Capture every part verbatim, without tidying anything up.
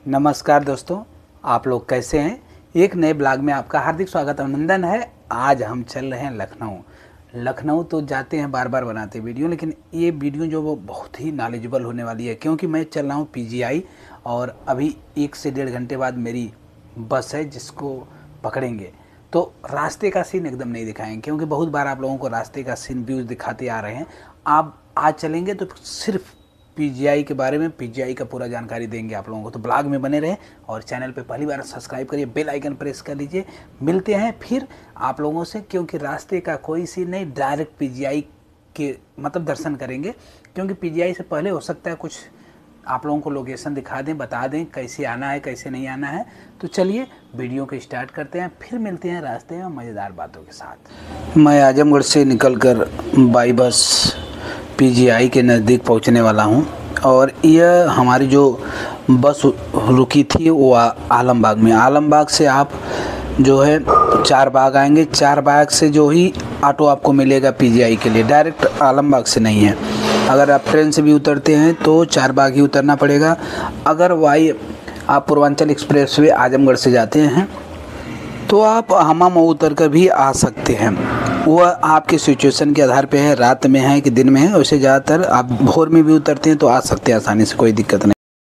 नमस्कार दोस्तों, आप लोग कैसे हैं। एक नए ब्लॉग में आपका हार्दिक स्वागत अभिनंदन है। आज हम चल रहे हैं लखनऊ। लखनऊ तो जाते हैं बार बार बनाते वीडियो, लेकिन ये वीडियो जो वो बहुत ही नॉलेजेबल होने वाली है, क्योंकि मैं चल रहा हूँ पीजीआई और अभी एक से डेढ़ घंटे बाद मेरी बस है जिसको पकड़ेंगे। तो रास्ते का सीन एकदम नहीं दिखाएंगे, क्योंकि बहुत बार आप लोगों को रास्ते का सीन व्यूज़ दिखाते आ रहे हैं। आप आज चलेंगे तो सिर्फ पीजीआई के बारे में, पीजीआई का पूरा जानकारी देंगे आप लोगों को। तो ब्लॉग में बने रहें और चैनल पे पहली बार सब्सक्राइब करिए, बेल आइकन प्रेस कर लीजिए। मिलते हैं फिर आप लोगों से, क्योंकि रास्ते का कोई सीन नहीं, डायरेक्ट पीजीआई के मतलब दर्शन करेंगे। क्योंकि पीजीआई से पहले हो सकता है कुछ आप लोगों को लोकेशन दिखा दें, बता दें कैसे आना है कैसे नहीं आना है। तो चलिए वीडियो को स्टार्ट करते हैं, फिर मिलते हैं रास्ते में मज़ेदार बातों के साथ। मैं आजमगढ़ से निकलकर बाई बस पीजीआई के नज़दीक पहुंचने वाला हूं और यह हमारी जो बस रुकी थी वो आलमबाग में। आलमबाग से आप जो है चार बाग आएंगे, चार बाग से जो ही ऑटो आपको मिलेगा पीजीआई के लिए, डायरेक्ट आलमबाग से नहीं है। अगर आप ट्रेन से भी उतरते हैं तो चार बाग ही उतरना पड़ेगा। अगर वाई आप पूर्वांचल एक्सप्रेस वे आजमगढ़ से जाते हैं तो आप हमाम उतर कर भी आ सकते हैं। वह आपके सिचुएशन के आधार पे है, रात में है कि दिन में है। वैसे ज़्यादातर आप भोर में भी उतरते हैं तो आ सकते हैं आसानी से, कोई दिक्कत नहीं।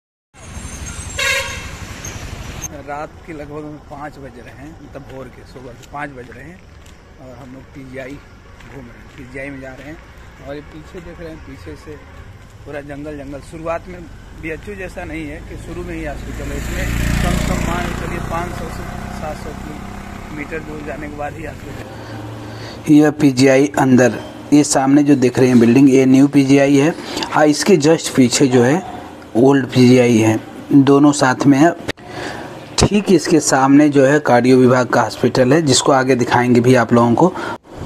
रात के लगभग पाँच बज रहे हैं, मतलब भोर के सुबह के पाँच बज रहे हैं और हम लोग पीजीआई घूम रहे हैं, पीजीआई में जा रहे हैं। और ये पीछे देख रहे हैं, पीछे से पूरा जंगल जंगल। शुरुआत में बीएचयू जैसा नहीं है कि शुरू में ही हॉस्पिटल है, इसमें कम से कम मान चलिए पाँच सौ से सात सौ मीटर दूर जाने के बाद ही हॉस्पिटल। यह पीजीआई अंदर, ये सामने जो देख रहे हैं बिल्डिंग, ये न्यू पीजीआई है। हाँ, इसके जस्ट पीछे जो है ओल्ड पीजीआई है, दोनों साथ में है। ठीक इसके सामने जो है कार्डियो विभाग का हॉस्पिटल है, जिसको आगे दिखाएंगे भी आप लोगों को।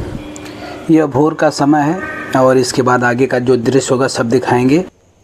यह भोर का समय है और इसके बाद आगे का जो दृश्य होगा सब दिखाएंगे।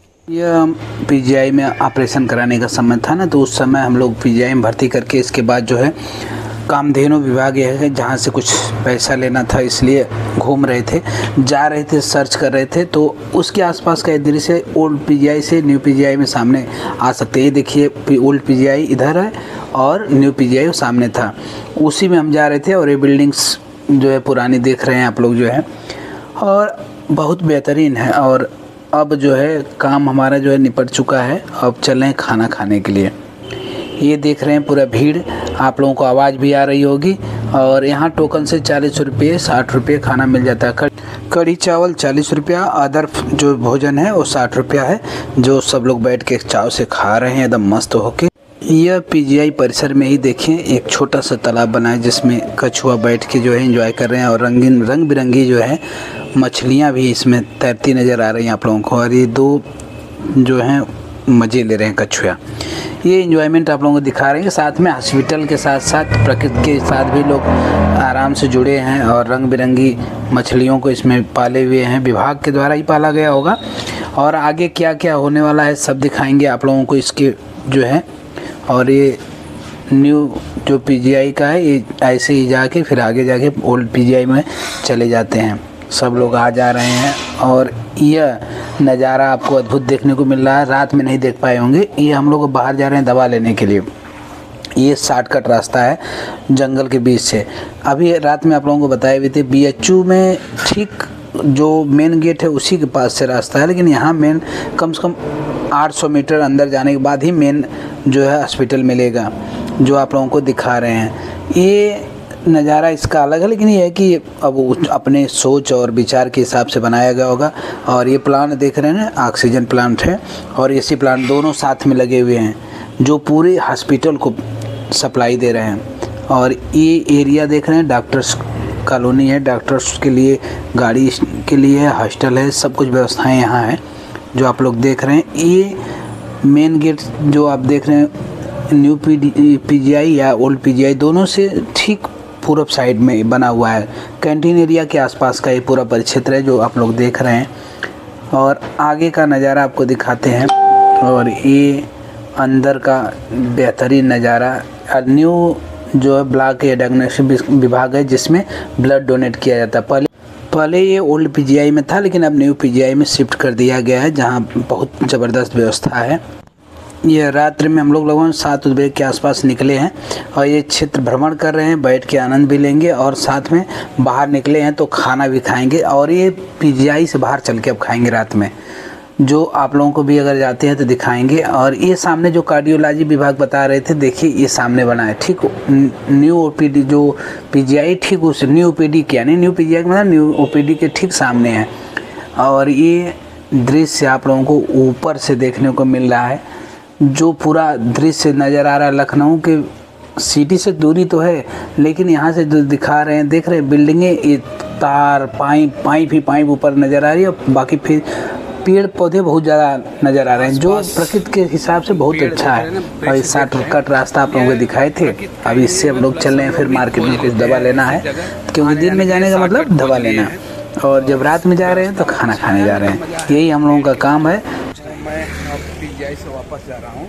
यह पीजीआई में ऑपरेशन कराने का समय था ना, तो उस समय हम लोग पीजीआई में भर्ती करके इसके बाद जो है कामधेनु विभाग यह है जहाँ से कुछ पैसा लेना था, इसलिए घूम रहे थे, जा रहे थे, सर्च कर रहे थे। तो उसके आसपास का दृश्य ओल्ड पीजीआई से न्यू पीजीआई में सामने आ सकते हैं। ये देखिए ओल्ड पीजीआई इधर है और न्यू पीजीआई सामने था, उसी में हम जा रहे थे। और ये बिल्डिंग्स जो है पुरानी देख रहे हैं आप लोग जो है, और बहुत बेहतरीन है। और अब जो है काम हमारा जो है निपट चुका है, अब चल रहे हैं खाना खाने के लिए। ये देख रहे हैं पूरा भीड़, आप लोगों को आवाज़ भी आ रही होगी। और यहाँ टोकन से चालीस रुपये साठ रुपये खाना मिल जाता है। कढ़ी चावल चालीस रुपया, अदर जो भोजन है वो साठ रुपया है, जो सब लोग बैठ के चाव से खा रहे हैं एकदम मस्त होके। यह पीजीआई परिसर में ही देखें एक छोटा सा तालाब बना है, जिसमें कछुआ बैठ के जो है एंजॉय कर रहे हैं। और रंगीन रंग बिरंगी जो है मछलियाँ भी इसमें तैरती नज़र आ रही हैं आप लोगों को। और ये दो जो हैं मज़े ले रहे हैं कछुआ। ये एंजॉयमेंट आप लोगों को दिखा रहे हैं। साथ में हॉस्पिटल के साथ साथ प्रकृति के साथ भी लोग आराम से जुड़े हैं और रंग बिरंगी मछलियों को इसमें पाले हुए हैं, विभाग के द्वारा ही पाला गया होगा। और आगे क्या क्या होने वाला है सब दिखाएंगे आप लोगों को इसके जो है। और ये न्यू जो पीजीआई का है, ये ऐसे ही जाके फिर आगे जाके ओल्ड पीजीआई में चले जाते हैं। सब लोग आ जा रहे हैं और यह नज़ारा आपको अद्भुत देखने को मिल रहा है। रात में नहीं देख पाए होंगे। ये हम लोग बाहर जा रहे हैं दवा लेने के लिए। ये शॉर्टकट रास्ता है जंगल के बीच से। अभी रात में आप लोगों को बताए हुए थे बीएचयू में ठीक जो मेन गेट है उसी के पास से रास्ता है, लेकिन यहाँ मेन कम से कम आठ सौ मीटर अंदर जाने के बाद ही मेन जो है हॉस्पिटल मिलेगा, जो आप लोगों को दिखा रहे हैं। ये नज़ारा इसका अलग है, लेकिन ये है कि अब अपने सोच और विचार के हिसाब से बनाया गया होगा। और ये प्लांट देख रहे हैं ना, ऑक्सीजन प्लांट है और एसी प्लांट दोनों साथ में लगे हुए हैं, जो पूरे हॉस्पिटल को सप्लाई दे रहे हैं। और ये एरिया देख रहे हैं डॉक्टर्स कॉलोनी है, डॉक्टर्स के लिए गाड़ी के लिए हॉस्टल है, सब कुछ व्यवस्थाएं यहाँ हैं जो आप लोग देख रहे हैं। ये मेन गेट जो आप देख रहे हैं न्यू पीजीआई या ओल्ड पीजीआई, दोनों से ठीक पूरब साइड में बना हुआ है। कैंटीन एरिया के आसपास का ये पूरा परिक्षेत्र है जो आप लोग देख रहे हैं। और आगे का नज़ारा आपको दिखाते हैं। और ये अंदर का बेहतरीन नज़ारा। न्यू जो है ब्लॉक या डायग्नोस्टिक विभाग है, जिसमें ब्लड डोनेट किया जाता है। पहले पहले ये ओल्ड पीजीआई में था, लेकिन अब न्यू पीजीआई में शिफ्ट कर दिया गया है, जहाँ बहुत ज़बरदस्त व्यवस्था है। ये रात्रि में हम लोग लगभग सात बजे के आसपास निकले हैं और ये क्षेत्र भ्रमण कर रहे हैं, बैठ के आनंद भी लेंगे और साथ में बाहर निकले हैं तो खाना भी खाएंगे और ये पीजीआई से बाहर चल के अब खाएंगे रात में, जो आप लोगों को भी अगर जाते हैं तो दिखाएंगे। और ये सामने जो कार्डियोलॉजी विभाग बता रहे थे, देखिए ये सामने बना है, ठीक न्यू ओपीडी जो पीजीआई ठीक उस न्यू ओपीडी के यानी न्यू पीजीआई मतलब न्यू ओपीडी के ठीक सामने है। और ये दृश्य आप लोगों को ऊपर से देखने को मिल रहा है, जो पूरा दृश्य नज़र आ रहा है लखनऊ के सिटी से दूरी तो है, लेकिन यहाँ से जो दिखा रहे हैं देख रहे हैं बिल्डिंगें, तार पाइप पाइप ही पाइप ऊपर नज़र आ रही है और बाकी फिर पेड़ पौधे बहुत ज़्यादा नज़र आ रहे हैं, जो प्रकृति के हिसाब से बहुत अच्छा है। और इस शॉर्टकट रास्ता आप लोगों को दिखाए थे, अब इससे हम लोग चल रहे हैं, फिर मार्केट में कुछ दवा लेना है, क्योंकि दिन में जाने का मतलब दवा लेना है और जब रात में जा रहे हैं तो खाना खाने जा रहे हैं, यही हम लोगों का काम है। मैं अब पीजीआई से वापस जा रहा हूँ,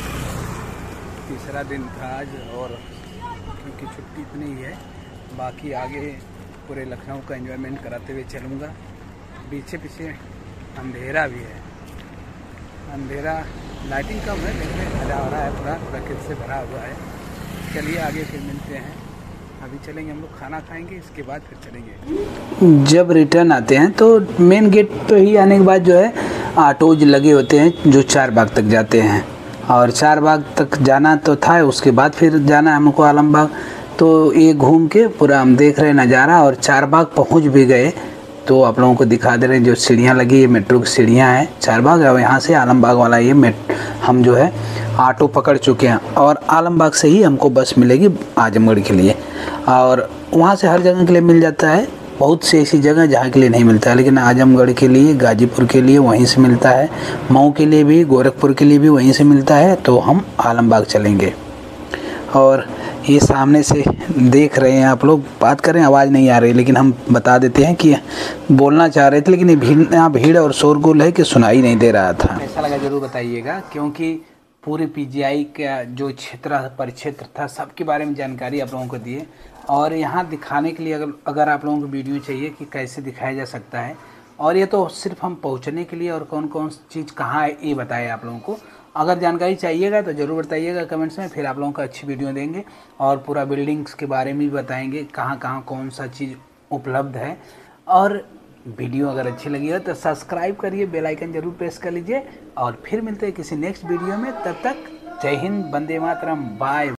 तीसरा दिन था आज और क्योंकि छुट्टी इतनी ही है, बाकी आगे पूरे लखनऊ का एंजॉयमेंट कराते हुए चलूँगा। पीछे पीछे अंधेरा भी है, अंधेरा लाइटिंग कम है लेकिन मज़ा आ रहा है, पूरा प्रकृति से भरा हुआ है। चलिए आगे फिर मिलते हैं, अभी चलेंगे हम लोग, खाना खाएंगे, इसके बाद फिर चलेंगे। जब रिटर्न आते हैं तो मेन गेट पे ही आने के बाद जो है ऑटोज लगे होते हैं जो चार बाग तक जाते हैं, और चार बाग तक जाना तो था, उसके बाद फिर जाना हमको आलम बाग। तो ये घूम के पूरा हम देख रहे हैं नज़ारा और चार बाग पहुँच भी गए, तो आप लोगों को दिखा दे रहे हैं जो सीढ़ियाँ लगी, ये मेट्रो की सीढ़ियाँ हैं चार बाग, और यहाँ से आलम बाग वाला ये मेट हम जो है ऑटो पकड़ चुके हैं और आलम बाग से ही हमको बस मिलेगी आजमगढ़ के लिए, और वहाँ से हर जगह के लिए मिल जाता है, बहुत सी ऐसी जगह जहाँ के लिए नहीं मिलता है, लेकिन आजमगढ़ के लिए, गाजीपुर के लिए वहीं से मिलता है, मऊ के लिए भी, गोरखपुर के लिए भी वहीं से मिलता है, तो हम आलम बाग चलेंगे। और ये सामने से देख रहे हैं आप लोग, बात करें आवाज़ नहीं आ रही, लेकिन हम बता देते हैं कि बोलना चाह रहे थे लेकिन ये भीड़, यहाँ भीड़ और शोरगुल है कि सुनाई नहीं दे रहा था। ऐसा लगा ज़रूर बताइएगा, क्योंकि पूरे पीजीआई का जो क्षेत्र परिक्षेत्र था सबके बारे में जानकारी आप लोगों को दिए, और यहाँ दिखाने के लिए अगर अगर आप लोगों को वीडियो चाहिए कि कैसे दिखाया जा सकता है, और ये तो सिर्फ हम पहुँचने के लिए और कौन कौन चीज़ कहाँ है ये बताए आप लोगों को। अगर जानकारी चाहिएगा तो ज़रूर बताइएगा कमेंट्स में, फिर आप लोगों को अच्छी वीडियो देंगे और पूरा बिल्डिंग्स के बारे में भी बताएंगे, कहाँ कहाँ कौन सा चीज़ उपलब्ध है। और वीडियो अगर अच्छी लगी हो तो सब्सक्राइब करिए, बेल आइकन जरूर प्रेस कर लीजिए, और फिर मिलते हैं किसी नेक्स्ट वीडियो में। तब तक जय हिंद, वंदे मातरम, बाय।